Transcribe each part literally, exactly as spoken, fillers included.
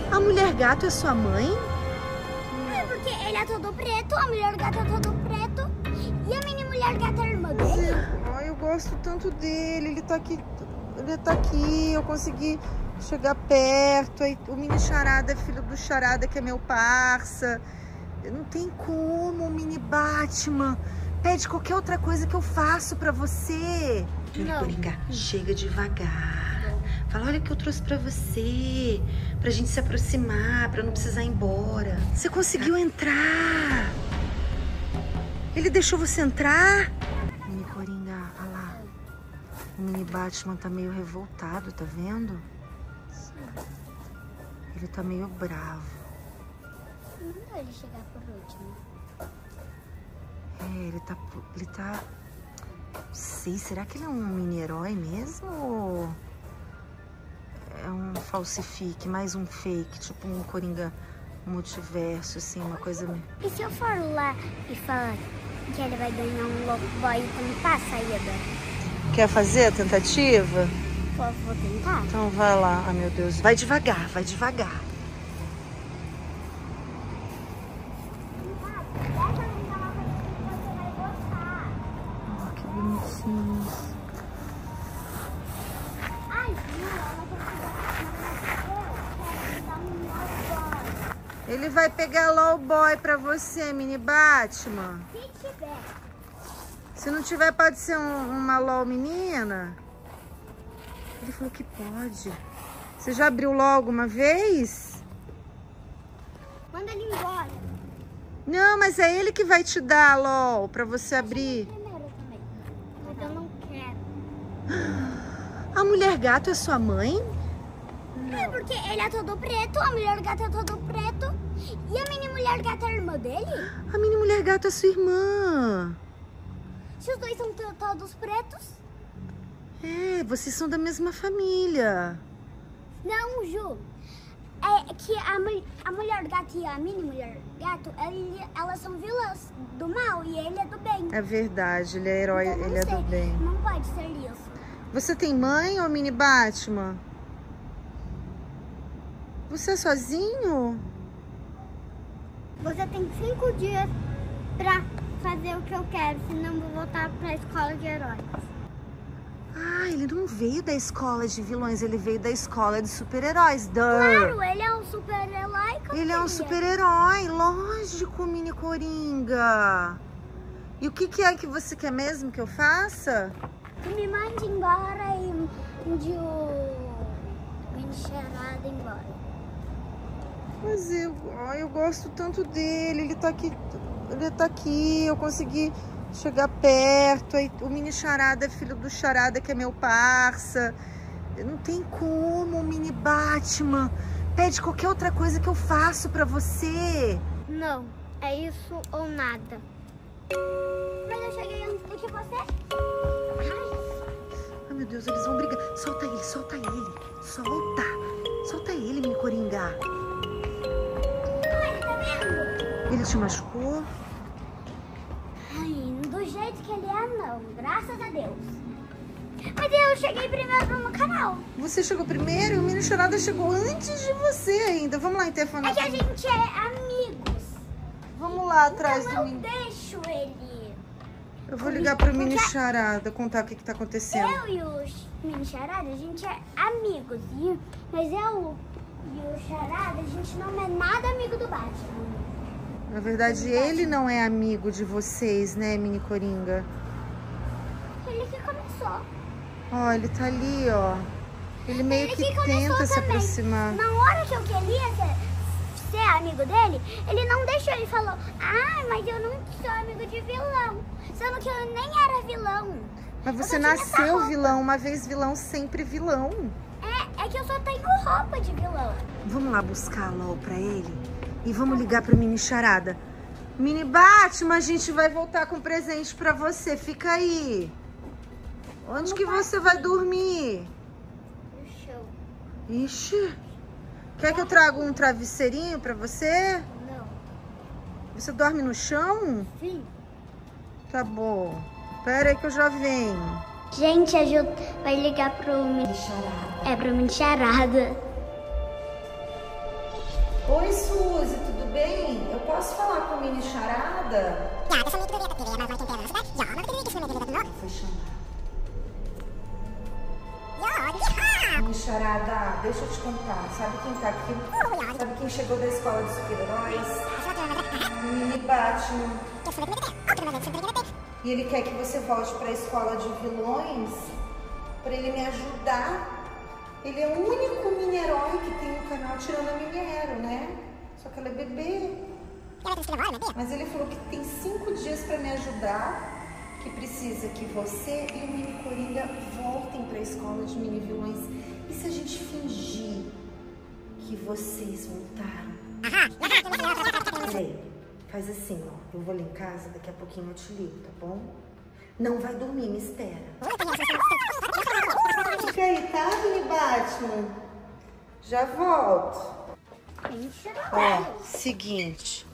A mulher gato é sua mãe? É porque ele é todo preto, a mulher gata é todo preto e a mini mulher gata é a irmã dele. Ai, eu gosto tanto dele, ele tá aqui, ele tá aqui, eu consegui chegar perto. Aí, o mini Charada é filho do Charada, que é meu parça. Não tem como, mini Batman. Pede qualquer outra coisa que eu faço pra você. Não. Coringa, chega devagar. Fala, olha o que eu trouxe pra você. Pra gente se aproximar, pra não precisar ir embora. Você conseguiu entrar. Ele deixou você entrar? Mini Coringa, olha lá. O mini Batman tá meio revoltado, tá vendo? Sim. Ele tá meio bravo. Não dá ele chegar por último. É, ele tá... Ele tá... Não sei, será que ele é um mini herói mesmo? Ou é um falsifique, mais um fake, tipo um Coringa multiverso, assim, uma coisa... E se eu for lá e falar que ele vai ganhar um louco boy e tentar a saída? Quer fazer a tentativa? Vou, vou tentar? Então vai lá. Ai, meu Deus. Vai devagar, vai devagar. Oh, que bonitinho. Ai, não, ela vai Ele vai pegar lá o boy pra você, mini Batman. Se tiver. Se não tiver, pode ser um, uma LOL menina? Ele falou que pode. Você já abriu LOL alguma vez? Manda ele embora. Não, mas é ele que vai te dar LOL pra você abrir. Primeiro também. Mas eu não quero. A mulher gato é sua mãe? É porque ele é todo preto, a mulher gata é todo preto e a mini mulher gata é a irmã dele? A mini mulher gato é sua irmã. Se os dois são to- todos pretos? É, vocês são da mesma família. Não, Ju. É que a, mul- a mulher gato e a mini mulher gato, ele- elas são vilãs do mal e ele é do bem. É verdade, ele é herói, Então, não ele é do sei, bem. Não pode ser isso. Você tem mãe ou mini Batman? Você é sozinho? Você tem cinco dias pra fazer o que eu quero, senão eu vou voltar pra escola de heróis. Ah, ele não veio da escola de vilões, ele veio da escola de super-heróis. Duh. Claro, ele é um super-herói. como Ele é um super-herói, lógico, mini Coringa. E o que, que é que você quer mesmo que eu faça? Que me mande embora e mande o mini Charada embora. Mas eu, ai, eu gosto tanto dele, ele tá aqui, ele tá aqui, eu consegui chegar perto. Aí, o mini Charada é filho do Charada, que é meu parça. Não tem como, mini Batman. Pede qualquer outra coisa que eu faço pra você. Não, é isso ou nada. Mas eu cheguei antes do que você. Ai, Ai, meu Deus, eles vão brigar. Solta ele, solta ele. Solta. Solta ele, mini Coringa. ai, tá vendo? Ele te machucou? Ai, do jeito que ele é, não. Graças a Deus. Mas eu cheguei primeiro no canal. Você chegou primeiro e o mini Charada chegou antes de você ainda. Vamos lá interfonar. É que a gente é amigos. Vamos lá atrás Então do eu mini. deixo ele. Eu vou ligar pro mini Charada, contar o que que tá acontecendo. Eu e o mini Charada, a gente é amigos. E, mas eu e o Charada, a gente não é nada amigo do Batman. Na verdade, ele não é amigo de vocês, né, mini Coringa? Ele que começou. Ó, ele tá ali, ó. Ele meio Ele que que começou tenta se também. aproximar. Na hora que eu queria ser, ser amigo dele, ele não deixou. Ele falou, ah, mas eu não sou amigo de vilão. Sendo que eu nem era vilão. Mas Eu você só tinha essa nasceu roupa. vilão, uma vez vilão, sempre vilão. É, é que eu só tenho roupa de vilão. Vamos lá buscar a LOL pra ele e vamos ligar pro mini Charada. Mini Batman, a gente vai voltar com presente pra você. Fica aí. Onde que você vai dormir? No show. Ixi. Quer que eu traga um travesseirinho pra você? Não. Você dorme no chão? Sim. Tá bom. Pera aí que eu já venho. Gente, a Ju vai ligar pro mini Charada. É, pro mini Charada. Oi, Suzy, tudo bem? Eu posso falar com a mini charada? Foi chamar. Mini charada, deixa eu te contar. Sabe quem tá aqui? Sabe quem chegou da escola de super-heróis? O Mini Batman. E ele quer que você volte pra escola de vilões pra ele me ajudar. Ele é o único mini-herói que tem no canal tirando a Mini Hero, né? Só que ela é bebê. Mas ele falou que tem cinco dias pra me ajudar. Que precisa que você e o Mini Coringa voltem pra escola de mini vilões. E se a gente fingir que vocês voltaram? Peraí, faz assim, ó. Eu vou lá em casa, daqui a pouquinho eu te ligo, tá bom? Não vai dormir, me espera. Fica aí, tá, Mini Batman? Já volto. Ó, seguinte.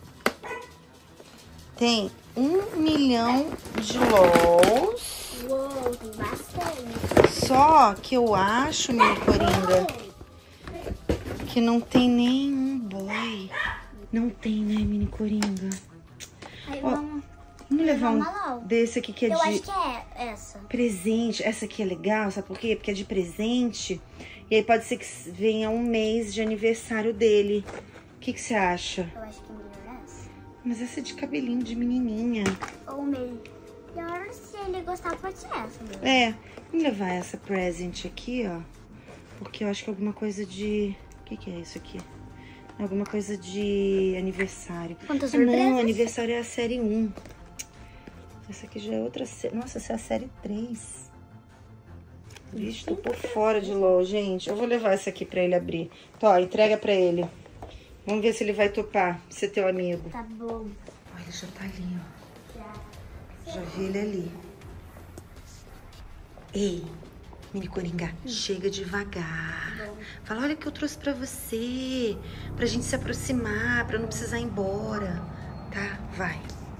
Tem um milhão de LOLs. Uou, tem bastante. Só que eu acho, Mini Coringa, que não tem nenhum boy. Não tem, né, Mini Coringa? Aí Ó, vamos, vamos levar um uma desse aqui que é Eu de acho que é essa. presente. Essa aqui é legal, sabe por quê? Porque é de presente. E aí pode ser que venha um mês de aniversário dele. O que que você acha? Eu acho que é melhor essa. Mas essa é de cabelinho de menininha. Ou melhor, se ele gostar, pode ser essa mesmo. É, vamos levar essa present aqui, ó. Porque eu acho que é alguma coisa de... O que que é isso aqui? É alguma coisa de aniversário. Quantas Ah, não, surpresas? aniversário é a série um. Essa aqui já é outra série. Nossa, essa é a série três. Vixe, tô por fora de LOL, gente. Eu vou levar essa aqui pra ele abrir. Tó, entrega pra ele. Vamos ver se ele vai topar, ser teu amigo. Tá bom. Olha, ele já tá ali, ó. Já. Já vi ele ali. Ei, Mini Coringa, hum. chega devagar. Bom. Fala, olha o que eu trouxe pra você. Pra gente se aproximar, pra não precisar ir embora. Tá? Vai.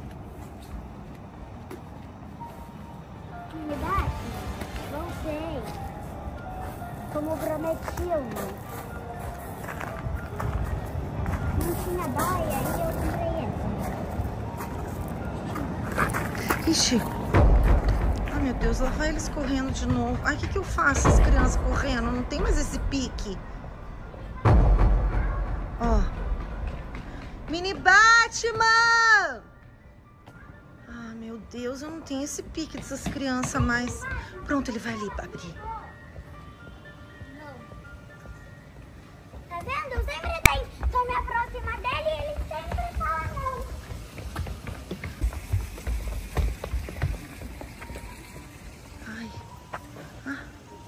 Me dá? Não sei. Como prometiu. Não tinha boia, aí eu comprei esse. Ixi. Ai, meu Deus, lá vai eles correndo de novo. Ai, o que que eu faço, as crianças correndo? Não tem mais esse pique. Ó. Mini Batman! Ah, meu Deus, eu não tenho esse pique dessas crianças mais. Pronto, ele vai ali pra abrir. Tá vendo? Eu sempre tento me aproximar dele e ele sempre fala não. Ai. Ah.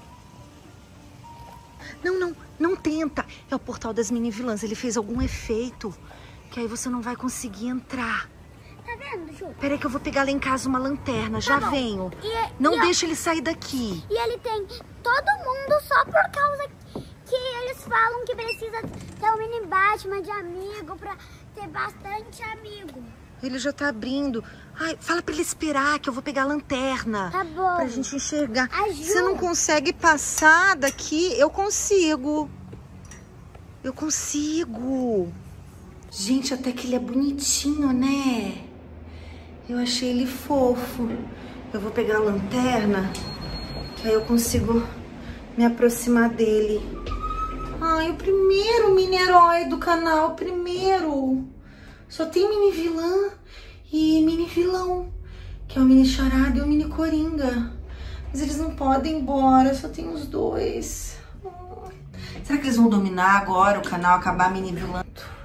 Não, não, não tenta. É o portal das mini vilãs. Ele fez algum efeito que aí você não vai conseguir entrar. Tá vendo, Ju? Peraí que eu vou pegar lá em casa uma lanterna. Já Tá bom. venho. E, não e deixa ele sair daqui. E ele tem todo mundo só por causa que eles falam que precisa ter um mini Batman de amigo pra ter bastante amigo. Ele já tá abrindo. Ai, fala pra ele esperar que eu vou pegar a lanterna. Tá bom. Pra gente enxergar. Ajuda. Você não consegue passar daqui? Eu consigo. Eu consigo. Gente, até que ele é bonitinho, né? Eu achei ele fofo. Eu vou pegar a lanterna, que aí eu consigo me aproximar dele. Ai, o primeiro mini-herói do canal, o primeiro. Só tem mini vilã e mini vilão, que é o Mini Charada e o Mini Coringa. Mas eles não podem ir embora, só tem os dois. Hum. Será que eles vão dominar agora o canal, acabar mini vilã?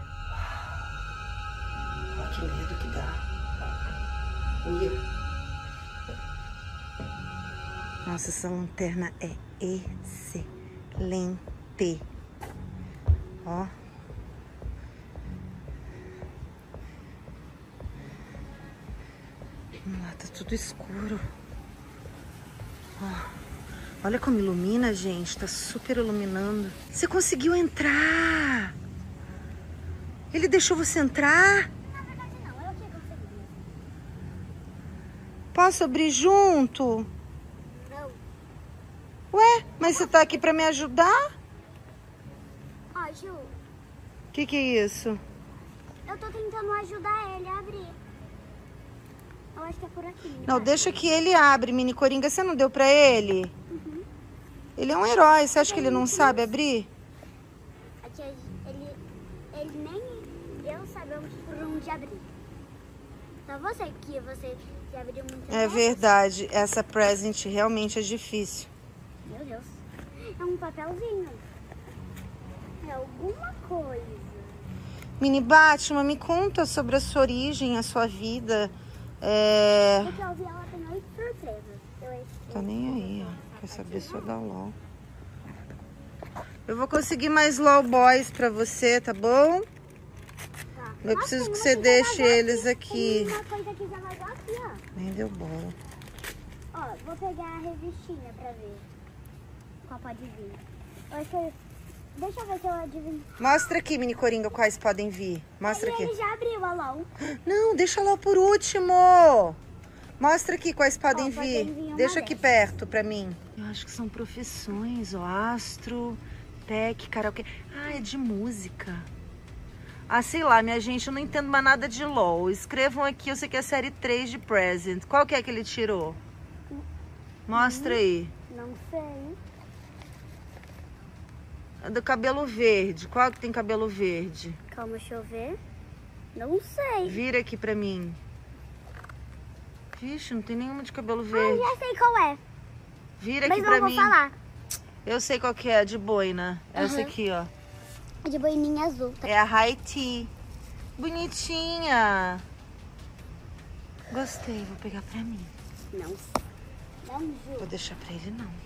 Olha que medo que dá. Ui. Nossa, essa lanterna é excelente. Ó. Vamos lá, tá tudo escuro. Ó. Olha como ilumina, gente. Tá super iluminando. Você conseguiu entrar. Ele deixou você entrar? Na verdade não, eu que consegui. Posso abrir junto? Não. Ué, mas você tá aqui pra me ajudar? Ó, Ju, O que que é isso? Eu tô tentando ajudar ele a abrir. Eu acho que é por aqui. Não, vai. deixa que ele abre, Mini Coringa. Você não deu pra ele? Uhum. Ele é um herói. Você acha que ele não sabe abrir? Aqui, ele, ele nem eu sabemos por onde abrir. Só você que você já abriu muito. É verdade. Essa present realmente é difícil. Meu Deus. É um papelzinho. É alguma coisa. Mini Batman, me conta sobre a sua origem, a sua vida. É... Porque eu vi ela tem oito surpresas. Eu Tá nem aí, ó. Quer saber só da LOL. Eu vou conseguir mais LOL Boys pra você, tá bom? Tá. Eu Nossa, preciso tem que uma você que deixe já vazou eles aqui. Tem uma coisa que já vazou aqui, ó. Nem deu bola. Ó, vou pegar a revistinha pra ver qual pode vir. Eu acho que... Deixa eu ver se eu adivinho. Mostra aqui, Mini Coringa, quais podem vir. Mostra E aqui. ele já abriu a LOL. Não, deixa lá por último. Mostra aqui quais podem Ó, vir. podem vir uma Deixa aqui dessas. perto pra mim. Eu acho que são profissões, ó. Astro, tech, karaokê. Ah, é de música. Ah, sei lá, minha gente, eu não entendo mais nada de LOL. Escrevam aqui, eu sei que é a série três de Present. Qual que é que ele tirou? Mostra aí. Não sei. A do cabelo verde. Qual que tem cabelo verde? Calma, deixa eu ver. Não sei. Vira aqui pra mim. Vixe, não tem nenhuma de cabelo Ah, verde. já sei qual é. Vira Mas aqui não pra vou mim. falar. Eu sei qual que é, a de boina. Essa Uhum. aqui, ó. É de boininha azul. Tá? É a High Tea. Bonitinha. Gostei, vou pegar pra mim. Não. Não, Ju. Vou deixar pra ele, não.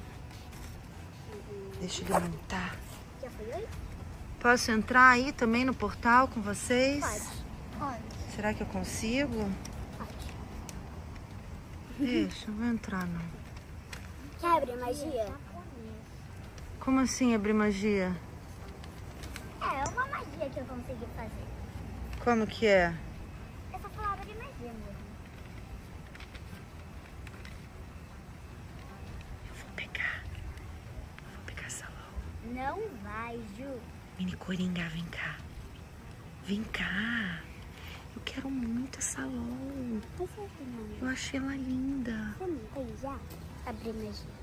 Deixa ele montar. Já foi oi? Posso entrar aí também no portal com vocês? Pode. Pode. Será que eu consigo? Pode. Deixa, eu vou entrar, não. Quer abrir magia? Como assim abrir magia? É, uma magia que eu consegui fazer. Como que é? É só falar abrir magia mesmo. Eu vou pegar. Eu vou pegar essa LOL. Não vai, Ju. Mini Coringa, vem cá. Vem cá. Eu quero muito essa LOL. Você não. Eu achei ela linda. Você não tem já? Abrir magia.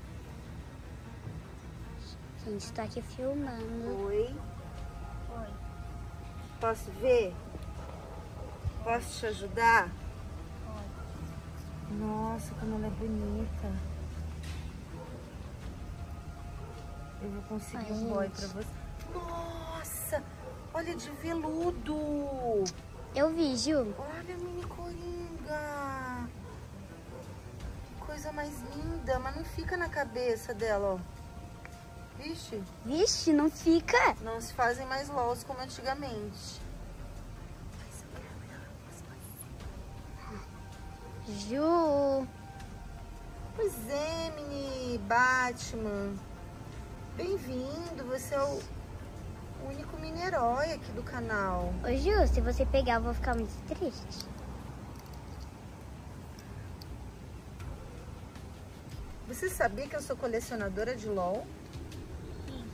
Gente, tô aqui filmando. Oi. Oi. Posso ver? Posso te ajudar? Oi. Nossa, como ela é bonita. Eu vou conseguir Ai, um boy gente. pra você. Nossa, olha de veludo. Eu vi, Ju. Olha, Mini Coringa. Que coisa mais linda. Mas não fica na cabeça dela, ó. Vixe, Vixe, não fica. não se fazem mais LOLs como antigamente. Ju. Pois é, Mini Batman. Bem-vindo, você é o único mini herói aqui do canal. Ô, Ju, se você pegar, eu vou ficar muito triste. Você sabia que eu sou colecionadora de LOL? Sim.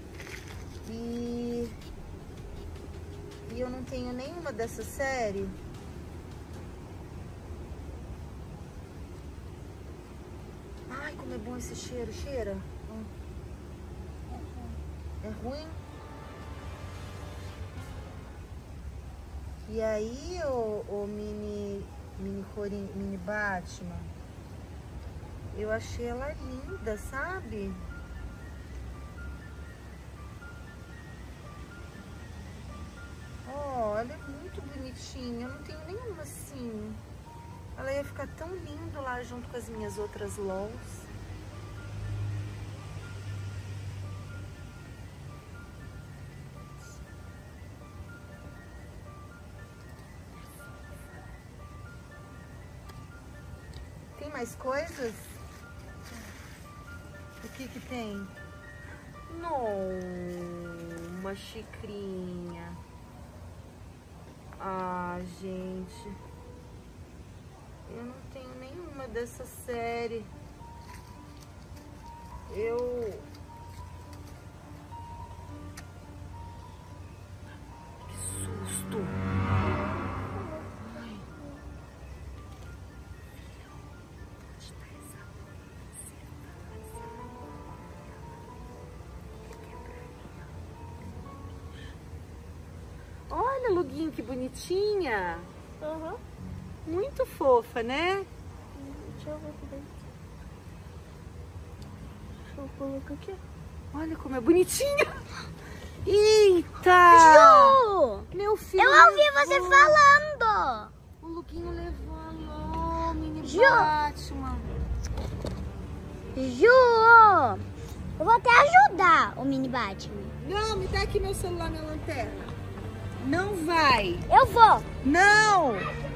E... e eu não tenho nenhuma dessa série. Ai, como é bom esse cheiro. Cheira? É ruim? E aí, o, o mini, mini, Corin, mini Batman, eu achei ela linda, sabe? Oh, ela é muito bonitinha, eu não tenho nenhuma assim. Ela ia ficar tão linda lá junto com as minhas outras LOLs. Tem mais coisas? O que que tem? Não, uma xicrinha. Ah, gente. Eu não tenho nenhuma dessa série. Eu... Olha, Luguinho, que bonitinha. Uhum. Muito fofa, né? Deixa eu ver aqui dentro. Deixa eu colocar aqui. Olha como é bonitinha. Eita! Ju! Meu filho Eu ouvi levou. você falando. O Luguinho levou a Lô, o mini Ju! Batman. Ju! Eu vou até ajudar o mini Batman. Não, me dá aqui meu celular, minha lanterna. Não vai. Eu vou. Não!